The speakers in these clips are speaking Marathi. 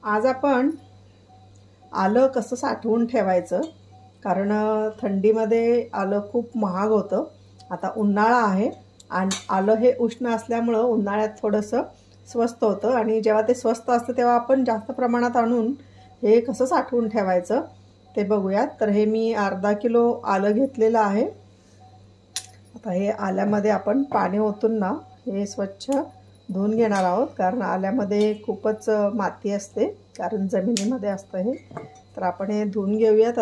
आज आपण आलं कसं साठवून ठेवायचं, कारण थंडीमध्ये आलं खूप महाग होतं. आता उन्हाळा आहे आणि आलं हे उष्ण असल्यामुळं उन्हाळ्यात थोडंसं स्वस्त होतं आणि जेव्हा ते स्वस्त असतं तेव्हा आपण जास्त प्रमाणात आणून हे कसं साठवून ठेवायचं ते बघूयात. तर हे मी अर्धा किलो आलं घेतलेलं आहे. आता हे आल्यामध्ये आपण पाणी ओतून ना हे स्वच्छ धुवून घेणार आहोत, कारण आल्यामध्ये खूपच माती असते, कारण जमिनीमध्ये असतं हे. तर आपण हे धुवून घेऊयात.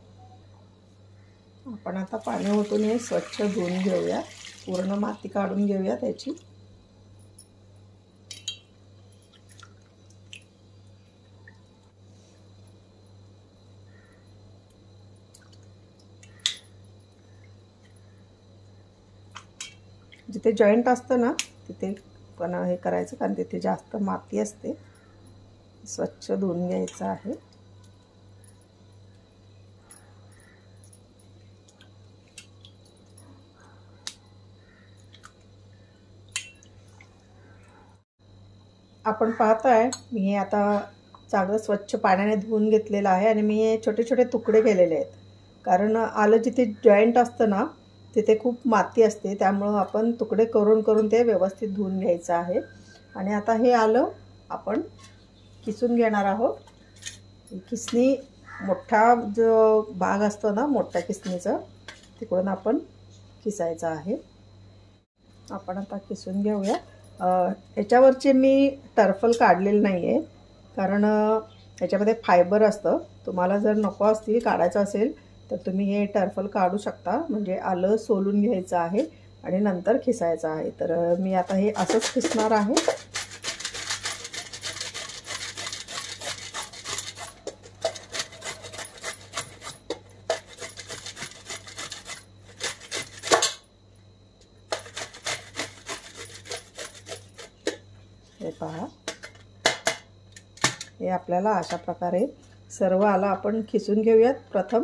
आपण आता पाणी ओतून हे स्वच्छ धुवून घेऊया, पूर्ण माती काढून घेऊया त्याची. जिथे जॉईंट असतं ना तिथे पण हे करायचं, कारण तिथे जास्त माती असते. स्वच्छ धुवून घ्यायचं आहे. आपण पाहताय मी हे आता चांगलं स्वच्छ पाण्याने धुवून घेतलेलं आहे आणि मी हे छोटे छोटे तुकडे केलेले आहेत, कारण आलं जिथे जॉईंट असतं ना तिथे खूप माती असते, त्यामुळं आपण तुकडे करून करून ते व्यवस्थित धुवून घ्यायचं आहे. आणि आता हे आलं आपण किसून घेणार आहोत. किसणी मोठा जो भाग असतो ना मोठ्या किसणीचा तिकडून आपण किसायचं आहे. आपण आता किसून घेऊया. याच्यावरचे मी टर्फल काढलेलं नाही आहे, कारण याच्यामध्ये फायबर असतं. तुम्हाला जर नको असतील काढायचं असेल तर तुम्ही हे टर्फल काढू शकता. म्हणजे आलं सोलून घ्यायचं आहे आणि नंतर खिसायचं आहे. तर मी आता हे असंच खिसणार आहे. हे पहा, हे आपल्याला अशा प्रकारे सर्व आलं आपण खिसून घेऊयात. प्रथम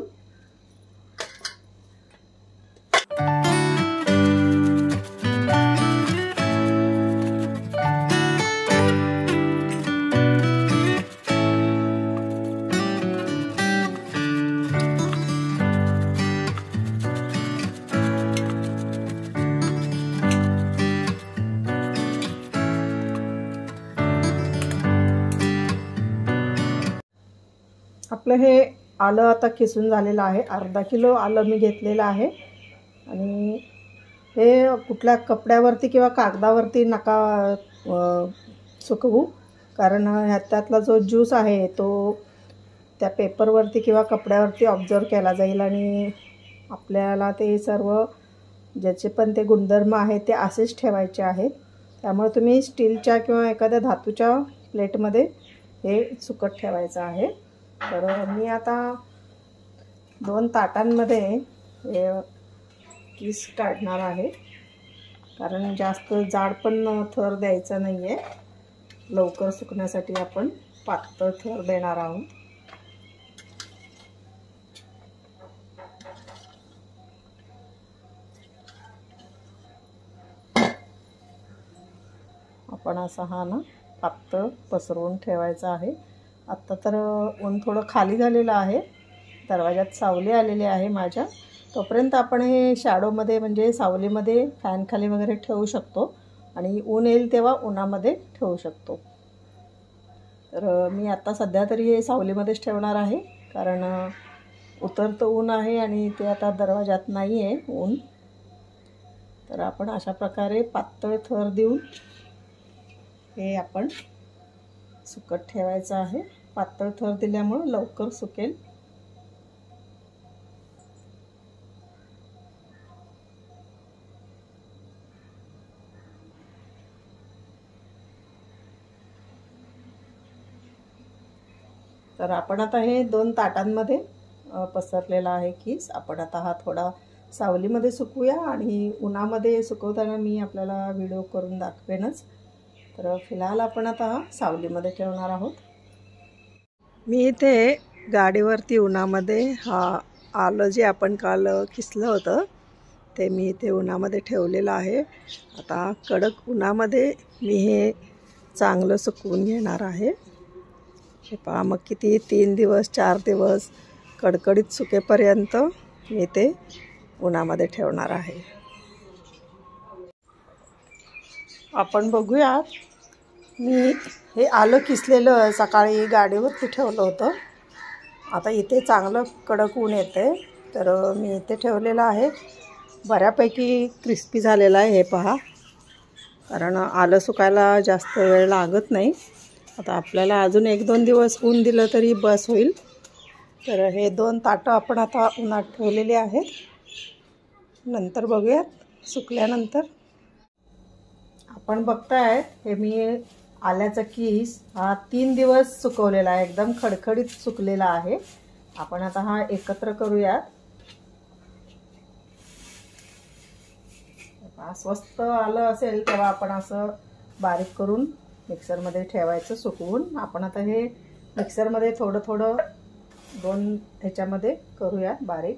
आपलं हे आलं आता किसून झालेलं आहे. अर्धा किलो आलं मी घेतलेलं आहे आणि हे कुठल्या कपड्यावरती किंवा कागदावरती नका सुकवू, कारण ह्याच्यातला जो ज्यूस आहे तो त्या पेपरवरती किंवा कपड्यावरती ऑब्झर्व केला जाईल आणि आपल्याला ते सर्व ज्याचे पण ते गुणधर्म आहेत ते असेच ठेवायचे आहेत. त्यामुळे तुम्ही स्टीलच्या किंवा एखाद्या धातूच्या प्लेटमध्ये हे सुकत ठेवायचं आहे. तर मी आता 2 ताटांमध्ये हे किस काढणार आहे, कारण जास्त जाड पण थर द्यायचा नाही आहे. लवकर सुकण्यासाठी आपण पातळ थर देणार आहोत. आपण असा हा ना पातळ पसरवून ठेवायचा आहे. आत्ता तर ऊन थोडं खाली झालेलं आहे, दरवाजात सावली आलेली आहे माझ्या. तोपर्यंत आपण हे शॅडोमध्ये म्हणजे सावलीमध्ये फॅन खाली वगैरे ठेवू शकतो आणि ऊन येईल तेव्हा उन्हामध्ये ठेवू शकतो. तर मी आत्ता सध्या तरी हे सावलीमध्येच ठेवणार आहे, कारण उतरतं ऊन आहे आणि ते आता दरवाजात नाही आहे ऊन. तर आपण अशा प्रकारे पातळ थर देऊन हे आपण सुकत ठेवायचं आहे. पातळ थर दिल्यामुळे लवकर सुकेल. तर आपण आता हे 2 ताटांमध्ये पसरलेला आहे किस. आपण आता हा थोडा सावलीमध्ये सुकवूया आणि उन्हामध्ये सुकवताना मी आपल्याला व्हिडिओ करून दाखवेनच. तर फिलहाल आपण आता हा सावलीमध्ये ठेवणार आहोत. मी इथे गाडीवरती उन्हामध्ये हा आलं जे आपण काल किसलं होतं ते मी इथे उन्हामध्ये ठेवलेलं आहे. आता कडक उन्हामध्ये मी हे चांगलं सुकवून घेणार आहे. हे पहा, मग किती 3 दिवस 4 दिवस कडकडीत सुकेपर्यंत मी ते उन्हामध्ये ठेवणार आहे. आपण बघूयात. मी हे आलं किसलेलं सकाळी गाडीवरती ठेवलं होतं. आता इथे चांगलं कडक ऊन येते, तर मी इथे ठेवलेलं आहे. बऱ्यापैकी क्रिस्पी झालेलं आहे हे पहा, कारण आलं सुकायला जास्त वेळ लागत नाही. आता आपल्याला अजून 1-2 दिवस ऊन दिलं तरी बस होईल. तर हे 2 ताटं आपण आता उन्हात ठेवलेले आहेत. नंतर बघूयात सुकल्यानंतर. आपण बघताय हे मी आल्याचा किस हा 3 दिवस सुकवलेला आहे, एकदम खडखडीत सुकलेला आहे. आपण आता हा एकत्र करूयात. स्वस्त आलं असेल तेव्हा आपण असं बारीक करून मिक्सरमध्ये ठेवायचं सुकवून. आपण आता हे मिक्सरमध्ये थोडं थोडं 2 ह्याच्यामध्ये करूयात बारीक.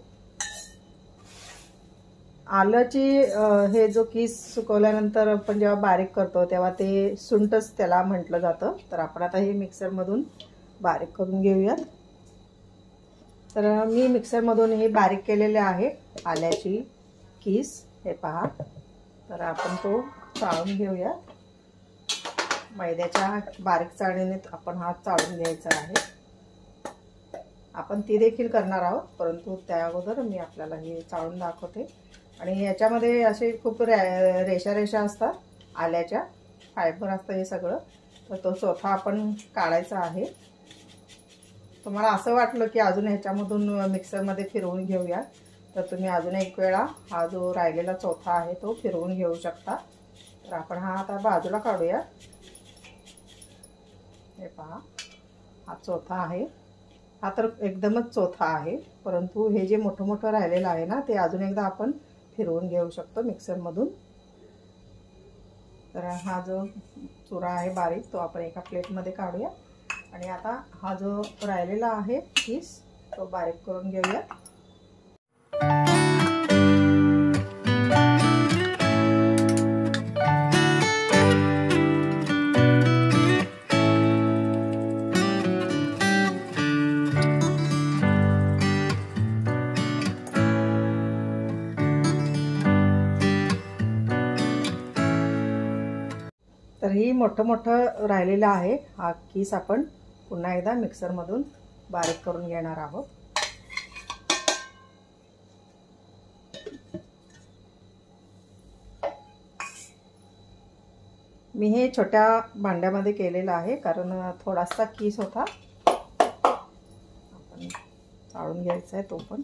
आल्याची हे जो किस सुकवल्यानंतर आपण जेव्हा बारीक करतो तेव्हा ते सुंठच त्याला म्हटलं जातं. तर आपण आता हे मिक्सरमधून बारीक करून घेऊयात. तर मी मिक्सरमधून हे बारीक केलेले आहे आल्याची किस हे पहा. तर आपण तो चाळून घेऊया. मैद्याच्या बारीक चाळणीने आपण हा चाळून घ्यायचा आहे. आपण ती देखील करणार आहोत, परंतु त्या अगोदर मी आपल्याला हे चाळून दाखवते. आणि याच्यामध्ये असे खूप रेषा असतात, आल्याच्या फायबर असतं हे सगळं. तर तो चोथा आपण काढायचा आहे. तुम्हाला असं वाटलं की अजून ह्याच्यामधून मिक्सरमध्ये फिरवून घेऊया, तर तुम्ही अजून एक वेळा हा जो राहिलेला चोथा आहे तो फिरवून घेऊ शकता. तर आपण हा आता बाजूला काढूया. हे पहा, हा चोथा आहे. हा तर एकदमच चोथा आहे, परंतु हे जे मोठं मोठं राहिलेलं आहे ना, ते अजून एकदा आपण फिरवून घेऊ शकतो मिक्सरमधून. तर हा जो चुरा आहे बारीक तो आपण एका प्लेटमध्ये काढूया. आणि आता हा जो राहिलेला आहे किस तो बारीक करून घेऊया. तर ही मोठं राहिलेलं आहे. हा किस आपण पुन्हा एकदा मिक्सरमधून बारीक करून घेणार आहोत. मी हे छोट्या भांड्यामध्ये केलेलं आहे, कारण थोडासा किस होता. आपण चाळून घ्यायचा आहे तो पण.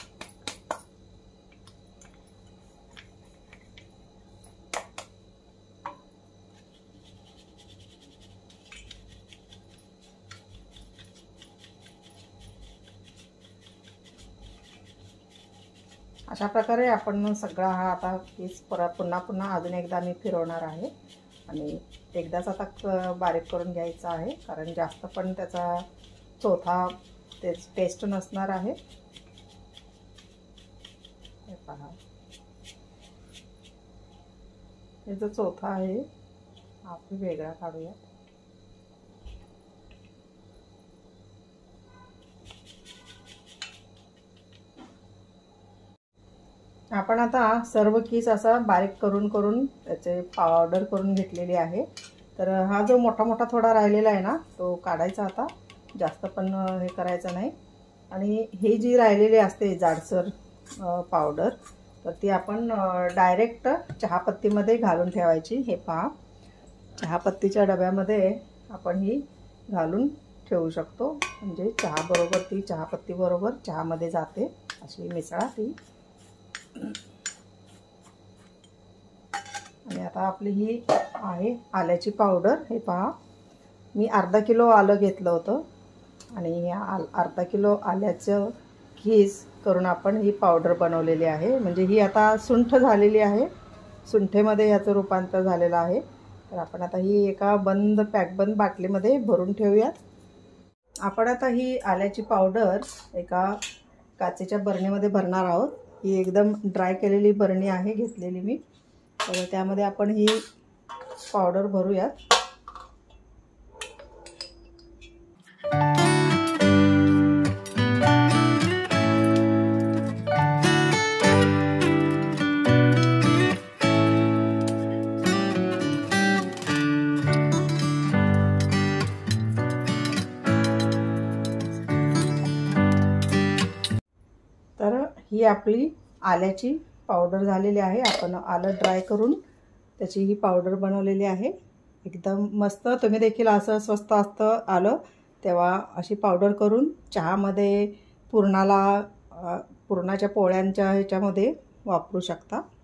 अशा प्रकारे आपण सगळा हा आता किस पुन्हा अजून एकदा मी फिरवणार आहे. आणि एकदाच आता बारीक करून घ्यायचा आहे, कारण जास्त पण त्याचा चोथा टेस्ट नसणार आहे. हे पहा, हे जो चोथा आहे हा आपण वेगळा काढूया. आपण आता सर्व किस असा बारीक करून त्याचे पावडर करून घेतलेली आहे. तर हा जो मोठा थोडा राहिलेला आहे ना, तो काढायचा आता. जास्त पण हे करायचं नाही. आणि हे जी राहिलेली असते जाडसर पावडर, तर ती आपण डायरेक्ट चहापत्तीमध्ये घालून ठेवायची. हे पहा, चहापत्तीच्या डब्यामध्ये आपण ही घालून ठेवू शकतो. म्हणजे चहाबरोबर ती चहापत्ती बरोबर चहामध्ये जाते अशी मिसळा ती. आणि आता आपली ही आहे आल्याची पावडर. हे पहा, मी अर्धा किलो आलं घेतलं होतं आणि अर्धा किलो आल्याचं किस करून आपण ही पावडर बनवलेली आहे. म्हणजे ही आता सुंठ झालेली आहे, सुंठेमध्ये याचं रूपांतर झालेलं आहे. तर आपण आता ही एका पॅकबंद बाटलीमध्ये भरून ठेवूयात. आपण आता ही आल्याची पावडर एका काचेच्या बरणीमध्ये भरणार आहोत. ही एकदम ड्राय केलेली बरणी आहे घेतलेली मी. तर त्यामध्ये आपण ही पावडर भरूयात. ही आपली आल्याची पावडर झालेली आहे. आपण आलं ड्राय करून त्याची ही पावडर बनवलेली आहे. एकदम मस्त. तुम्ही देखील असं स्वस्त असतं आलं तेव्हा अशी पावडर करून चहामध्ये पुरणाच्या पोळ्यांच्या ह्याच्यामध्ये वापरू शकता.